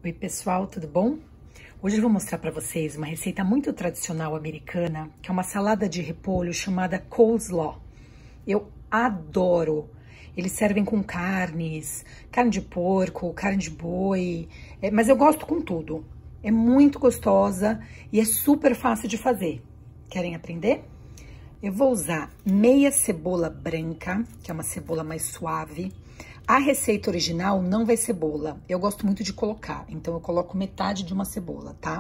Oi pessoal, tudo bom? Hoje eu vou mostrar para vocês uma receita muito tradicional americana, que é uma salada de repolho chamada coleslaw. Eu adoro! Eles servem com carnes, carne de porco, carne de boi, mas eu gosto com tudo. É muito gostosa e é super fácil de fazer. Querem aprender? Eu vou usar meia cebola branca, que é uma cebola mais suave. A receita original não vai cebola, eu gosto muito de colocar, então eu coloco metade de uma cebola, tá?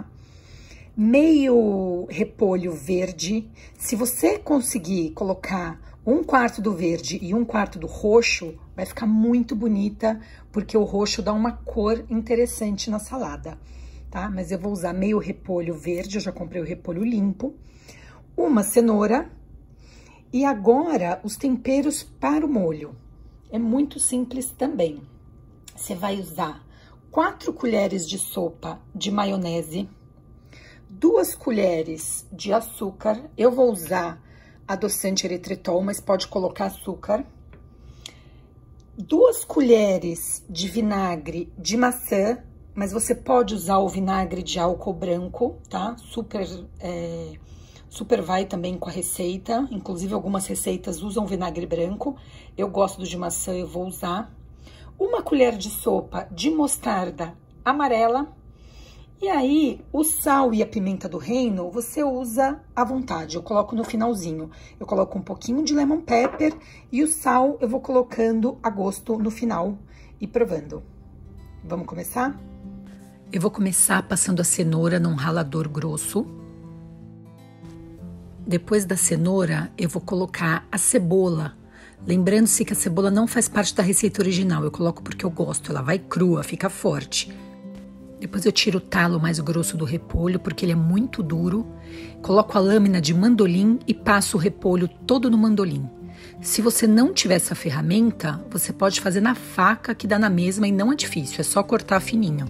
Meio repolho verde, se você conseguir colocar 1/4 do verde e 1/4 do roxo, vai ficar muito bonita, porque o roxo dá uma cor interessante na salada, tá? Mas eu vou usar meio repolho verde, eu já comprei o repolho limpo, uma cenoura e agora os temperos para o molho. É muito simples também. Você vai usar 4 colheres de sopa de maionese, 2 colheres de açúcar. Eu vou usar adoçante eritritol, mas pode colocar açúcar. 2 colheres de vinagre de maçã, mas você pode usar o vinagre de álcool branco, tá? Super vai também com a receita, inclusive algumas receitas usam vinagre branco, eu gosto do de maçã, eu vou usar. 1 colher de sopa de mostarda amarela, e aí o sal e a pimenta do reino você usa à vontade, eu coloco no finalzinho. Eu coloco um pouquinho de lemon pepper e o sal eu vou colocando a gosto no final e provando. Vamos começar? Eu vou começar passando a cenoura num ralador grosso. Depois da cenoura, eu vou colocar a cebola. Lembrando-se que a cebola não faz parte da receita original, eu coloco porque eu gosto, ela vai crua, fica forte. Depois eu tiro o talo mais grosso do repolho, porque ele é muito duro. Coloco a lâmina de mandolim e passo o repolho todo no mandolim. Se você não tiver essa ferramenta, você pode fazer na faca, que dá na mesma e não é difícil, é só cortar fininho.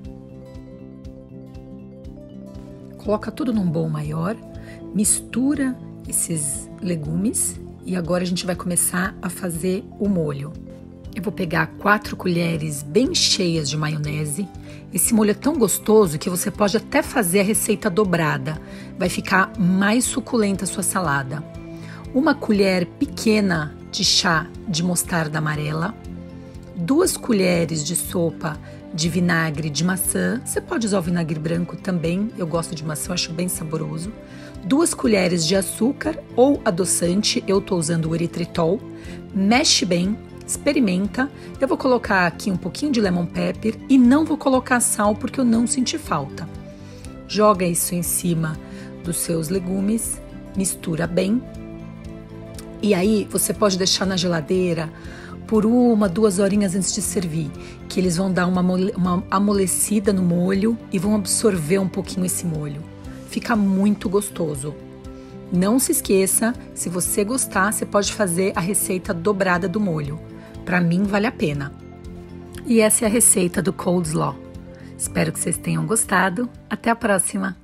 Coloca tudo num bowl maior. Mistura esses legumes e agora a gente vai começar a fazer o molho. Eu vou pegar 4 colheres bem cheias de maionese. Esse molho é tão gostoso que você pode até fazer a receita dobrada. Vai ficar mais suculenta a sua salada. 1 colher pequena de chá de mostarda amarela. 2 colheres de sopa de vinagre de maçã. Você pode usar o vinagre branco também, eu gosto de maçã, eu acho bem saboroso. 2 colheres de açúcar ou adoçante, eu tô usando o eritritol. Mexe bem, experimenta. Eu vou colocar aqui um pouquinho de lemon pepper e não vou colocar sal porque eu não senti falta. Joga isso em cima dos seus legumes, mistura bem. E aí você pode deixar na geladeira por 1, 2 horinhas antes de servir, que eles vão dar uma amolecida no molho e vão absorver um pouquinho esse molho. Fica muito gostoso. Não se esqueça, se você gostar, você pode fazer a receita dobrada do molho. Para mim, vale a pena. E essa é a receita do coleslaw. Espero que vocês tenham gostado. Até a próxima!